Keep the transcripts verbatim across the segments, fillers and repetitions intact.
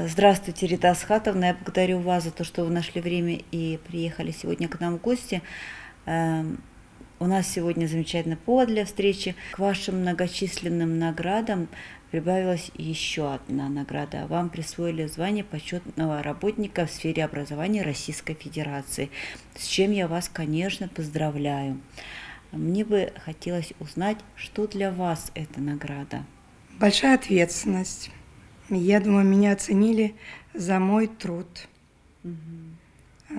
Здравствуйте, Рита Асхатовна. Я благодарю вас за то, что вы нашли время и приехали сегодня к нам в гости. У нас сегодня замечательный повод для встречи. К вашим многочисленным наградам прибавилась еще одна награда. Вам присвоили звание почетного работника в сфере образования Российской Федерации, с чем я вас, конечно, поздравляю. Мне бы хотелось узнать, что для вас эта награда? Большая ответственность. Я думаю, меня оценили за мой труд. Угу.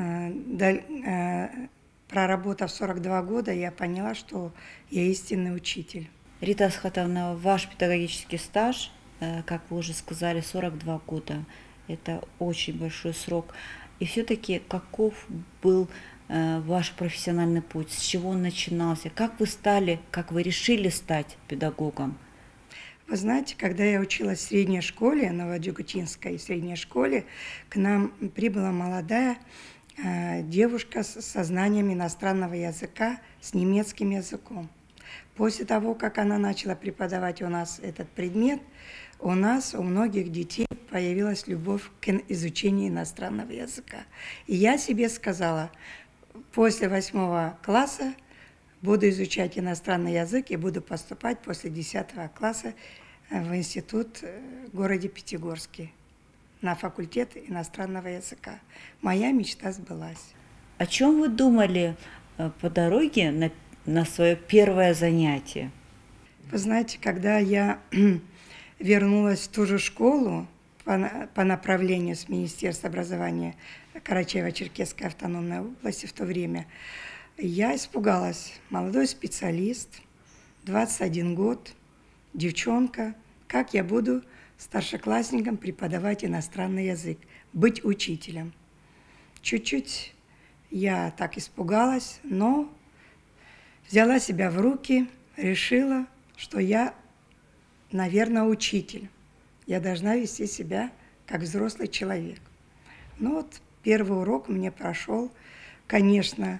Проработав сорок два года, я поняла, что я истинный учитель. Рита Асхатовна, ваш педагогический стаж, как вы уже сказали, сорок два года. Это очень большой срок. И все-таки каков был ваш профессиональный путь? С чего он начинался? Как вы стали, как вы решили стать педагогом? Вы знаете, когда я училась в средней школе, Новоджигутинской средней школе, к нам прибыла молодая э, девушка с, со знанием иностранного языка, с немецким языком. После того, как она начала преподавать у нас этот предмет, у нас, у многих детей появилась любовь к изучению иностранного языка. И я себе сказала, после восьмого класса буду изучать иностранный язык и буду поступать после десятого класса в институт в городе Пятигорске на факультет иностранного языка. Моя мечта сбылась. О чем вы думали по дороге на, на свое первое занятие? Вы знаете, когда я вернулась в ту же школу по, по направлению с Министерства образования Карачаево-Черкесской автономной области в то время, я испугалась. Молодой специалист, двадцать один год, девчонка. Как я буду старшеклассникам преподавать иностранный язык, быть учителем? Чуть-чуть я так испугалась, но взяла себя в руки, решила, что я, наверное, учитель. Я должна вести себя как взрослый человек. Ну вот первый урок мне прошел, конечно,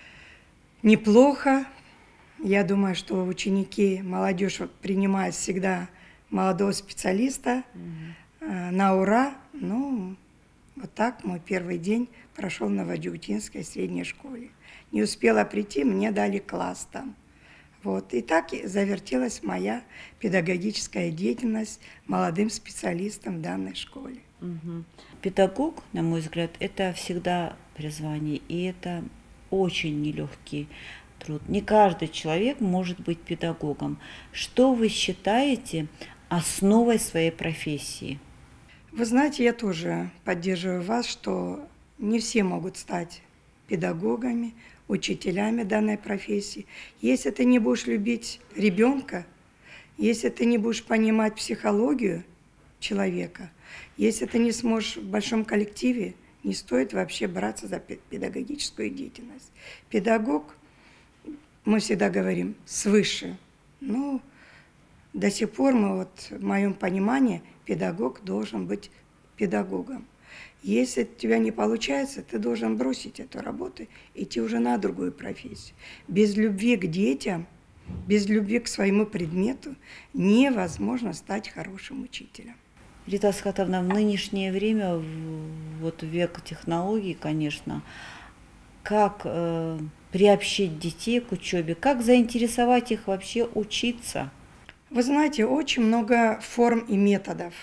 неплохо. Я думаю, что ученики, молодежь принимает всегда молодого специалиста mm-hmm. на ура. Ну, вот так мой первый день прошел в Новоджигутинской средней школе. Не успела прийти, мне дали класс там. Вот. И так завертелась моя педагогическая деятельность молодым специалистом в данной школе. Mm-hmm. Педагог, на мой взгляд, это всегда призвание, и это очень нелегкий труд. Не каждый человек может быть педагогом. Что вы считаете основой своей профессии? Вы знаете, я тоже поддерживаю вас, что не все могут стать педагогами, учителями данной профессии. Если ты не будешь любить ребенка, если ты не будешь понимать психологию человека, если ты не сможешь в большом коллективе, не стоит вообще браться за педагогическую деятельность. Педагог, мы всегда говорим, свыше. Ну, до сих пор мы, вот, в моем понимании, педагог должен быть педагогом. Если у тебя не получается, ты должен бросить эту работу, идти уже на другую профессию. Без любви к детям, без любви к своему предмету невозможно стать хорошим учителем. Рита Асхатовна, в нынешнее время, вот век технологий, конечно, как э, приобщить детей к учебе, как заинтересовать их вообще учиться? Вы знаете, очень много форм и методов,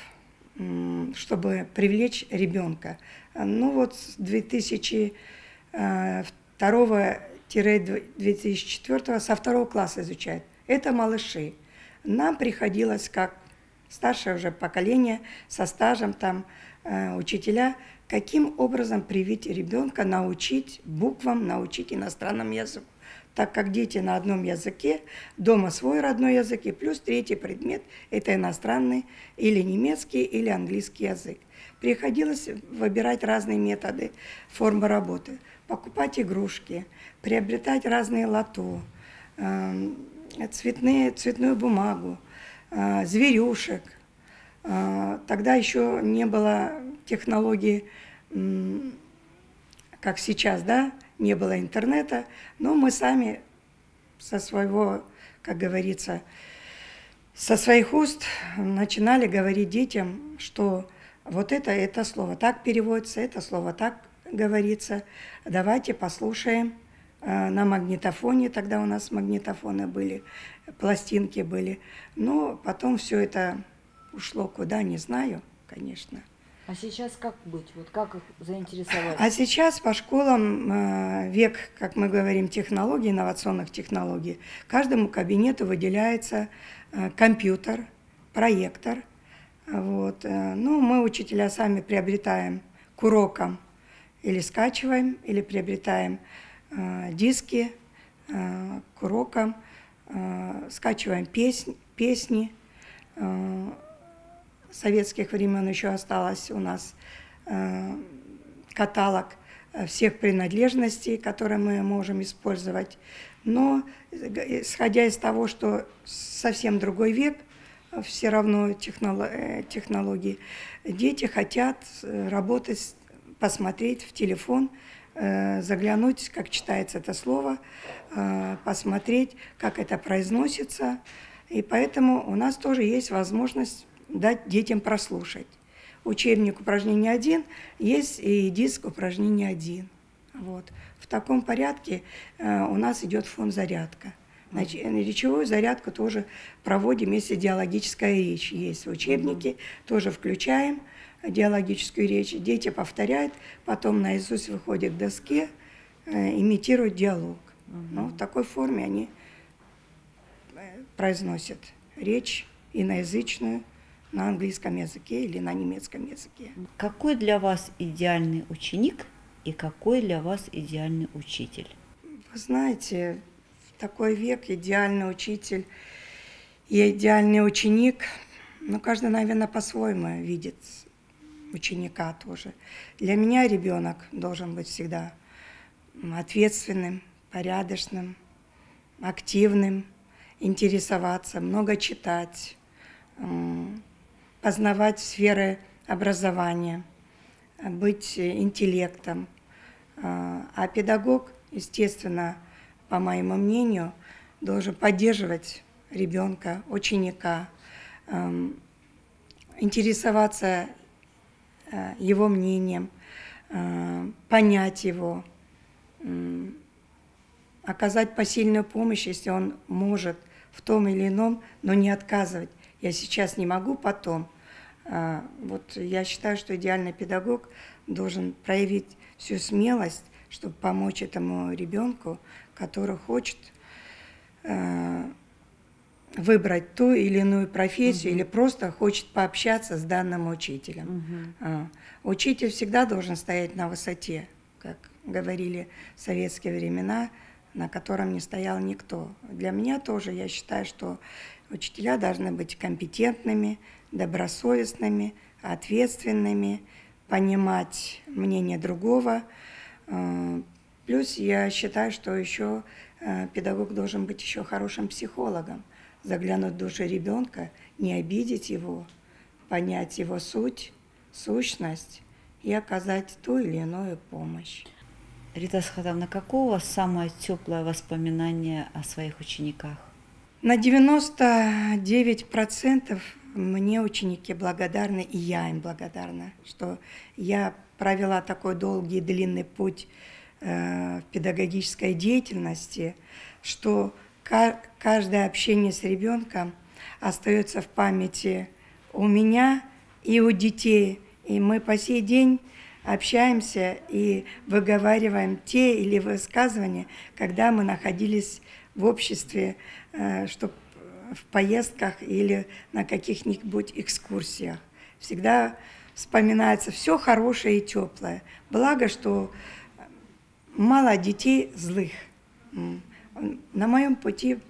чтобы привлечь ребенка. Ну вот с две тысячи второго — две тысячи четвёртого со второго класса изучают. Это малыши. Нам приходилось как старшее уже поколение, со стажем, там, э, учителя, каким образом привить ребенка, научить буквам, научить иностранному языку. Так как дети на одном языке, дома свой родной язык, и плюс третий предмет – это иностранный или немецкий, или английский язык. Приходилось выбирать разные методы, формы работы, покупать игрушки, приобретать разные лото, э, цветные, цветную бумагу, зверюшек. Тогда еще не было технологий, как сейчас, да, не было интернета, но мы сами со своего, как говорится, со своих уст начинали говорить детям, что вот это, это слово так переводится, это слово так говорится. Давайте послушаем на магнитофоне, тогда у нас магнитофоны были, пластинки были. Но потом все это ушло куда, не знаю, конечно. А сейчас как быть? Вот как их заинтересовать? А сейчас по школам век, как мы говорим, технологий, инновационных технологий, каждому кабинету выделяется компьютер, проектор. Вот. Ну, мы, учителя, сами приобретаем к урокам или скачиваем, или приобретаем э, диски э, к урокам, э, скачиваем песни, песни. Э, советских времен еще осталось у нас э, каталог всех принадлежностей, которые мы можем использовать. Но, исходя из того, что совсем другой век, все равно технологии, дети хотят работать, посмотреть в телефон, заглянуть, как читается это слово, посмотреть, как это произносится. И поэтому у нас тоже есть возможность дать детям прослушать. Учебник упражнение один есть и диск упражнение один. Вот. В таком порядке у нас идет фон зарядка. Значит, речевую зарядку тоже проводим, если диалогическая речь есть в учебнике, mm-hmm. тоже включаем диалогическую речь. Дети повторяют, потом наизусть выходят к доске, э, имитируют диалог. Mm-hmm. Ну, в такой форме они произносят речь иноязычную на английском языке или на немецком языке. Какой для вас идеальный ученик и какой для вас идеальный учитель? Вы знаете, такой век, идеальный учитель и идеальный ученик, ну, каждый, наверное, по-своему видит ученика тоже. Для меня ребенок должен быть всегда ответственным, порядочным, активным, интересоваться, много читать, познавать сферы образования, быть интеллектом. А педагог, естественно, по моему мнению, должен поддерживать ребенка, ученика, э, интересоваться э, его мнением, э, понять его, э, оказать посильную помощь, если он может в том или ином, но не отказывать. Я сейчас не могу, потом. Э, вот я считаю, что идеальный педагог должен проявить всю смелость, чтобы помочь этому ребенку, который хочет э, выбрать ту или иную профессию, uh-huh. или просто хочет пообщаться с данным учителем. Uh-huh. Э, учитель всегда должен стоять на высоте, как говорили в советские времена, на котором не стоял никто. Для меня тоже, я считаю, что учителя должны быть компетентными, добросовестными, ответственными, понимать мнение другого. Э, Плюс я считаю, что еще э, педагог должен быть еще хорошим психологом, заглянуть в душу ребенка, не обидеть его, понять его суть, сущность и оказать ту или иную помощь. Рита Асхатовна, какое у вас самое теплое воспоминание о своих учениках? На девяносто девять процентов мне ученики благодарны, и я им благодарна, что я провела такой долгий и длинный путь в педагогической деятельности, что каждое общение с ребенком остается в памяти у меня и у детей. И мы по сей день общаемся и выговариваем те или высказывания, когда мы находились в обществе, что в поездках или на каких-нибудь экскурсиях. Всегда вспоминается все хорошее и теплое. Благо, что мало детей злых. На моем пути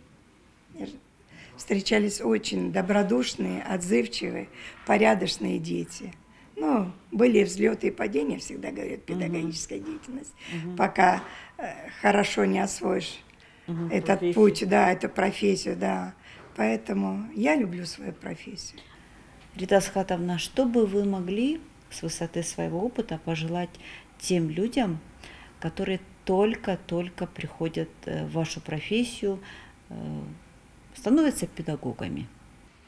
встречались очень добродушные, отзывчивые, порядочные дети. Ну, были взлеты и падения, всегда говорят, педагогическая uh-huh. деятельность, uh-huh. пока э, хорошо не освоишь uh-huh. этот профессию. Путь, да, эту профессию, да. Поэтому я люблю свою профессию. Рита Асхатовна, что бы вы могли с высоты своего опыта пожелать тем людям, которые только-только приходят в вашу профессию, становятся педагогами?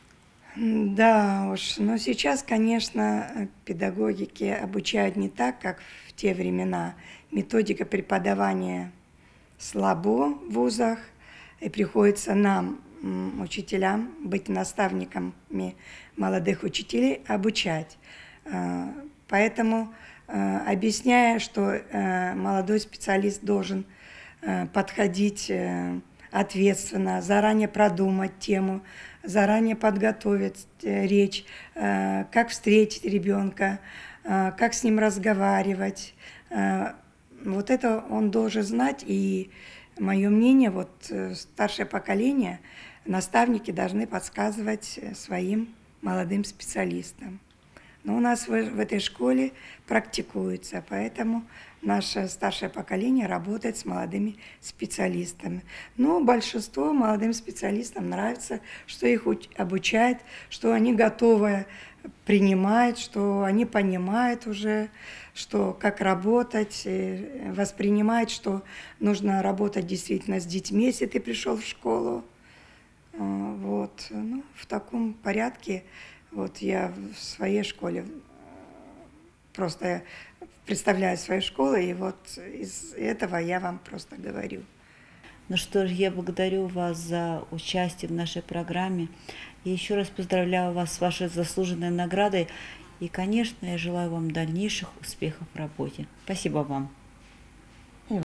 М, Да уж, но сейчас, конечно, э, педагогики обучают не так, как в те времена. Методика преподавания слабо в вузах, и приходится нам, м, учителям, быть наставниками молодых учителей, обучать. А, Поэтому, э, объясняя, что э, молодой специалист должен э, подходить э, ответственно, заранее продумать тему, заранее подготовить э, речь, э, как встретить ребенка, э, как с ним разговаривать. Э, Вот это он должен знать, и мое мнение, вот э, старшее поколение, наставники должны подсказывать э, своим молодым специалистам. Но у нас в, в этой школе практикуется, поэтому наше старшее поколение работает с молодыми специалистами. Но большинство молодым специалистам нравится, что их уч- обучают, что они готовы принимать, что они понимают уже, что как работать, э, воспринимать, что нужно работать действительно с детьми, если ты пришел в школу. А, Вот, ну, в таком порядке вот я в своей школе просто представляю свою школу, и вот из этого я вам просто говорю. Ну что ж, я благодарю вас за участие в нашей программе. И еще раз поздравляю вас с вашей заслуженной наградой. И, конечно, я желаю вам дальнейших успехов в работе. Спасибо вам.